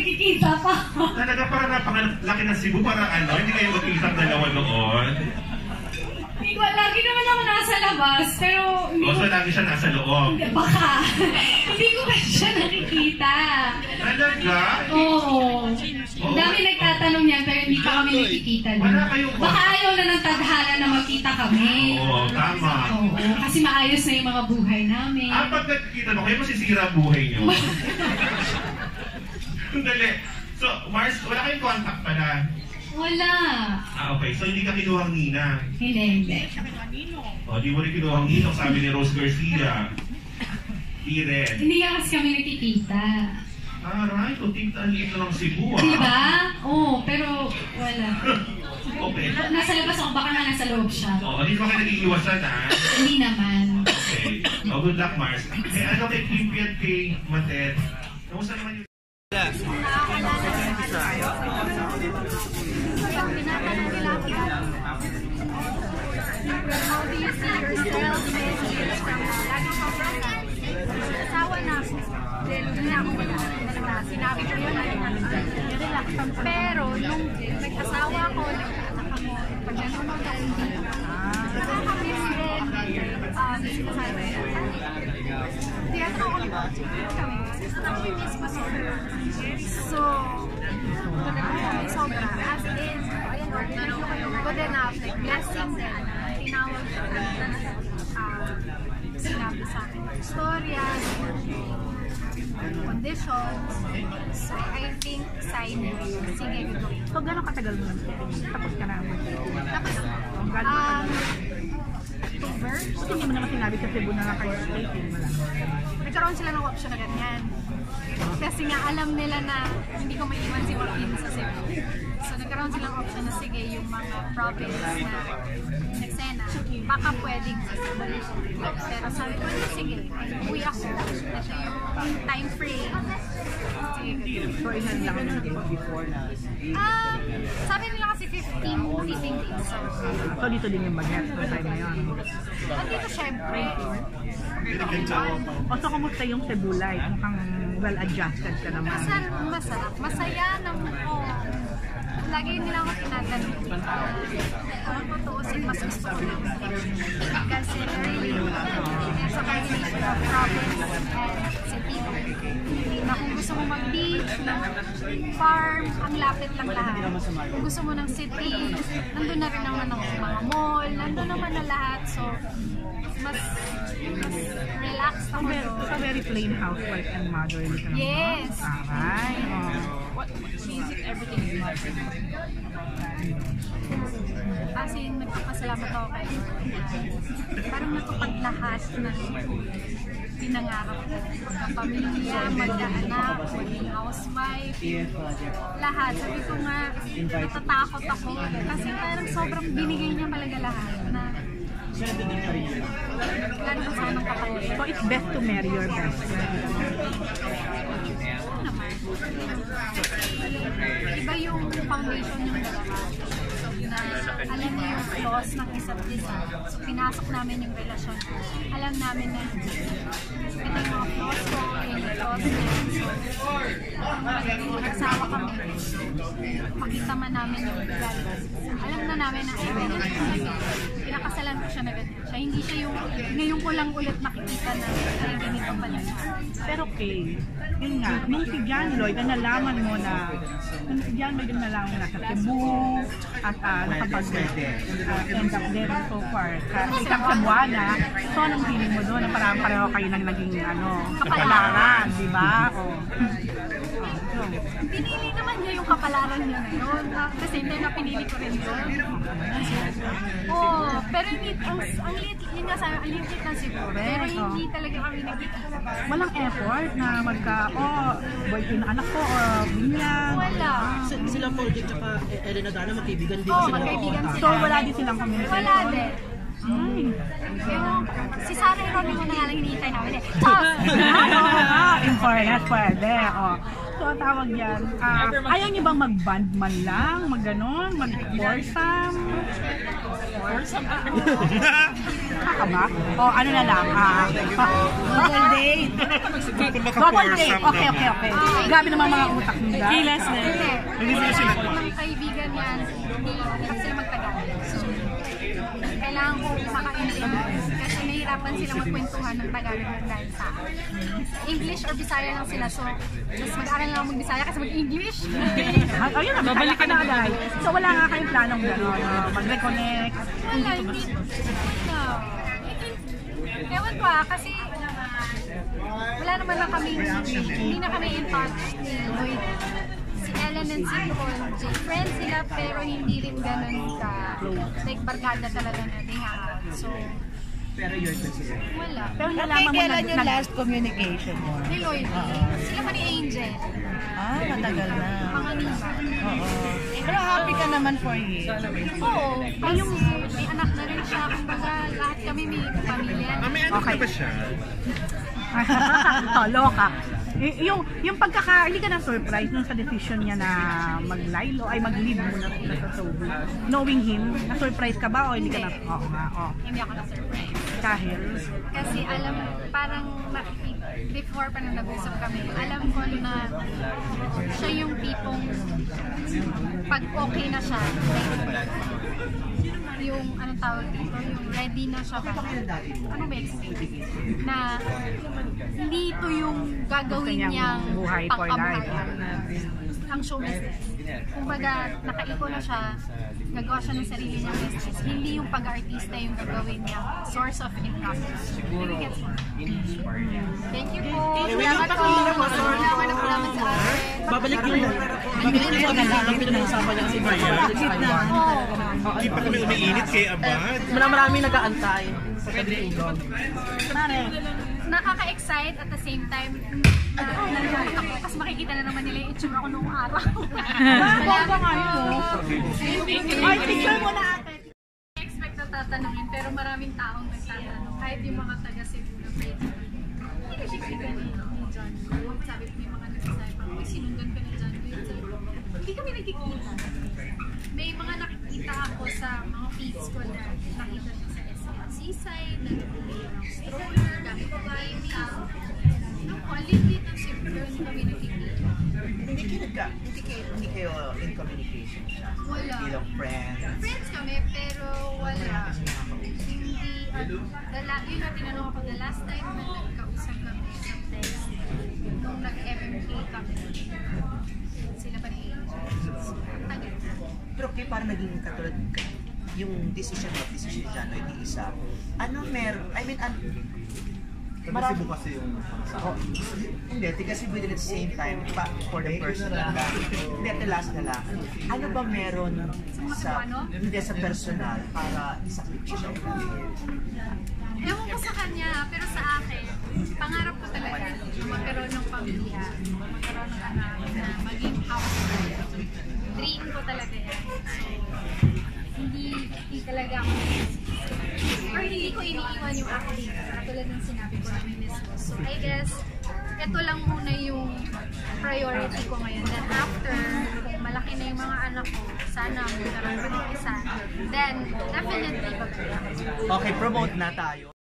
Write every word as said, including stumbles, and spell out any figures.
nagkikita pa. Talaga parang napakalaki ng Cebu, parang ano, hindi kayo magkikita dalawa noon. Hindi ko, lagi naman ako nasa labas, pero... O, so lagi siya nasa loob? Baka. Hindi ko ba siya nakikita? Talaga? Oo. Ang dami nagtatanong yan, pero hindi pa kami nakikita din. Wala kayong... Baka ayaw na ng tadhana na makita kami. Oo, tama. Oo, kasi maayos na yung mga buhay namin. Ah, pag nagkikita mo, kayo masisira ang buhay niyo. Dali. So, Mars, wala kayong contact pala? Wala. Ah, okay. So, hindi ka kinuhang Nina? Hindi, hindi. O, di mo rin kinuhang Nino, sabi ni Rose Garcia. Di rin. Hindi nga kasi kami nakikita. Ah, right. O, tita, ang liit na ng Cebu, ah. Diba? Oo, pero wala. Okay. Nasa labas ako, baka nga nasa loob siya. O, hindi ba kayo nag-iiwasan, ha? Hindi naman. Okay. O, good luck, Mars. Eh, ano kay Kimpi at kay Matet? Kamusta naman yung... How do you see yourself many years from now? Lagi ko from asawa na ako. Then, hindi na ako nagkakita. Sinabi ko yun, relax. Pero, nung nag-asawa ko, nagkaanak ako, pag nanonood ako dito, nakakamiss din. Um, sinasabi ko, hindi ako ako kami. Nakamiss ko sobra. So, sobra. As in, good enough, like blessing din. Tinawag ko uh, sinabi sa akin storya, conditions. So, I think sign mo. Sige, gagawin. So, gano'ng katagal mo? Tapos ka na naman? Tapos, um, October. So, hindi mo naman sinabi sa Cebu na nga kayo taping mo lang? Nagkaroon sila ng option na ganyan. Kasi nga alam nila na hindi ko maiwan si Joaquin sa Cebu. So nagkaroon silang option na sige yung mga province na nagsena, baka pwedeng sa Cebu. Pero sabi ko, sige, uwi ako. Ito yung time frame. So, ilan lang natin before na? Um, sabi nila kasi fifteen fifteen days. So, so dito din yung bagets ng time na yun? andito syempre. O so, kumusta yung Cebu life? Mukhang well-adjusted ka naman. Masarap, masarap. Masaya naman ko. Lagi nila ako tinatanong. Ang tutuusin, mas gusto ko lang. Kasi really, sa combination of province and city. Na kung gusto mo mag-beach, ng farm, ang lapit lang lahat. Kung gusto mo ng city, nandun na rin naman ang mga mall, nandun naman na lahat. So, mas, mas relaxed ako doon. So, very plain housewife and motherly ka naman? Yes! Aray, oh. What music, everything is modern. As in, nagpapasalamat ako kay Lord. Parang natupad lahat na pinangarap ko. Magkapamilya, mag-aanak, maging housewife, lahat. Sabi ko nga, natatakot ako. Kasi parang sobrang binigay niya talaga lahat na lalo na sa anong kapatid. So, it's best to marry your best friend. Oo naman. Iba yung foundation yung dalawa. Na alam niya yung flaws ng isa't isa. So, pinasok namin yung relasyon. Alam namin na ito yung mga flaws ko, yung flaws niya. So, nagsawa kami. Makita man namin yung galit. Alam na namin na ay, ganyan siya. Pinakasalan ko siya na ganyan siya. Hindi siya yung, ngayon ko lang ulit makikita na ay ganito pala. Pero okay, yun nga, nung si John Lloyd, na nalaman mo na, nung si John Lloyd na nalaman mo na sa Cebu, at uh, nakapag-end uh, up there so far, sa isang Cebuana, so anong feeling mo doon na parang pareho kayo nang naging ano, kapalaran, di ba? O, pinili naman niya yung kapalaran niya na yun. Kasi hindi na pinili ko rin yun. Oh, pero hindi, ang, ang liit, yun nga sabi, ang liit lang siguro. Pero hindi talaga kami nagkikita. Walang effort na magka, oh, boyfriend na anak ko, o binyag. Wala. Sila Project at Elena Dana, magkaibigan din Oo, sila. magkaibigan sila. So wala din silang communication? Wala din. Ay. Yung, si Sarah Ronnie mo na nga lang hinihintay namin eh. Tough! Ah, in fairness, pwede. Oh. So, ang tawag yan, ah, ayaw niyo bang mag-band man lang? Mag-ganon? Mag-foursome? Foursome? Kaka ba? O ano na lang? Ah, double date. Double date. Okay, okay, okay. Grabe naman mga utak nila. Kilas na. Hindi sila ng kaibigan yan, hindi hirap sila magtagalog. So, kailangan ko maka-intindi kasi nahihirapan sila magkwentuhan ng Tagalog ng dahil sa English or Bisaya lang sila. So, mas mag-aral lang mag-Bisaya kasi mag-English. Ayun na, babalik ka na agad. So, wala nga kayong planong gano'n, uh, mag-reconnect. Wala, hindi. Wala. Ewan ko ah, kasi wala naman na kami, hindi na kami in touch ni Lloyd. Si Ellen and si Nicole, J. Friends sila pero hindi rin ganun ka, like barkada talaga na they hang out. So, Pero you're considered. wala. Pero Okay, nalaman mo kailan na, yung na last communication mo? Ni Lloyd, sila pa ni Angel, Ah, matagal na. mga nima. Oo. Pero happy ka naman for him. Oo, kasi may anak na rin siya, kumbaga lahat kami may pamilya. May ano Okay. na ba siya? oh, loka. Y- yung, yung pagkaka, hindi ka na surprise nung sa decision niya na mag-lilo, ay mag-leave muna sila sa showbiz. Knowing him, na-surprise ka ba o hindi ka na? Oo nga, oo. Hindi ako na-surprise. Dahil, Kasi alam, parang nakikita, before pa nung nag-usap kami, alam ko na siya yung tipong pag okay na siya, like, yung anong tawag dito, yung ready na siya ba? Ano ba explain? Na hindi ito yung gagawin niyang niyang buhay for life. pangkabuhayan. Ang show business. Kumbaga, nakaiko na siya, gagawa siya ng sarili niyang business. Hindi yung pag-artista yung gagawin niyang source of income. Siguro. Thank you po. Salamat po. Salamat na salamat sa akin. Babalik yung ang pinag-uusapan niya kasi Oo. Hindi pa kami umiinit kay Abad. Marami nag-aantay sa Kadriugan. Mare, Nakaka-excite at the same time, na nalulungkot ako kasi makikita na naman nila yung itsura ko noong araw. Bongga nga yun, no? Ay, picture mo na ate. Expect na tatanungin pero maraming taong nagtatanong. Kahit yung mga taga-Cebu na pwede. Hindi ka siya ni ni John. Sabi ko may mga nagsasabi pa, uy, sinundan ka ni John. Sabi ko, hindi kami nagkikita. May mga nakikita ako sa mga feeds ko na nakita siya sa S L Seaside, nagbibigay ng stroller, gamit ko baby. Nung quality ng Cebu, hindi kami nagkikita. Hindi kayo, nagka, hindi kayo, hindi kayo in communication siya. Wala. Bilang friend. Friends kami, pero wala. Hindi, ano, the la, yun na tinanong ako, the last time na nagkausap kami sa text, nung nag-M M K kami, sila pa ni Angel. Tagal. Pero kayo parang naging katulad yung decision mo, decision ni Jano, hindi isa. Ano meron, I mean, ano, marami kasi yung oh, hindi, tiga Cebu din at the same time, pa, for the personal lang. Hindi, at the last na lang. Ano ba meron sa, hindi sa personal, para isakit siya? Ewan ko sa kanya, pero sa akin, pangarap ko talaga na magkaroon ng pamilya, magkaroon ng anak, na maging housewife. Dream ko talaga yan. Hindi, hindi talaga ako or hindi ko iniiwan yung acting. Katulad ng sinabi ko na minis ko. So I guess, ito lang muna yung priority ko ngayon. Then after, kung malaki na yung mga anak ko, sana magkaroon ko ng isa. Then, definitely, pag Okay, promote na tayo.